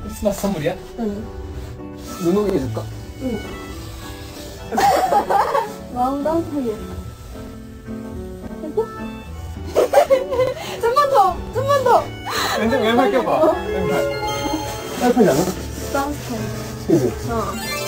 크리스마스 선물이야? 응. 눈오게 해줄까? 응. 마음 따뜻하게. 해봐? 좀만 더! 좀만 더! 왼발 껴봐. 왼발. 따뜻하지 않아? 따뜻해. 그지? 어.